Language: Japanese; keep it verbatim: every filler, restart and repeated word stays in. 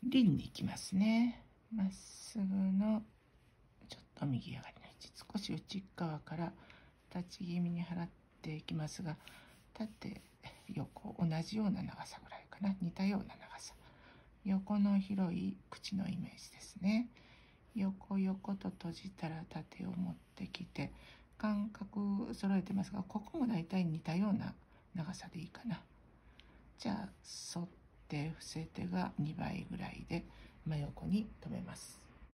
輪に行きますね。まっすぐのちょっと右上がりの位置、少し内側から立ち気味に払っていきますが、縦横同じような長さぐらいかな、似たような長さ。横の広い口のイメージですね。横横と閉じたら縦を持ってきて、間隔揃えてますが、ここもだいたい似たような長さでいいかな。じゃあ反って伏せ手がにばいぐらいで真横に留めます。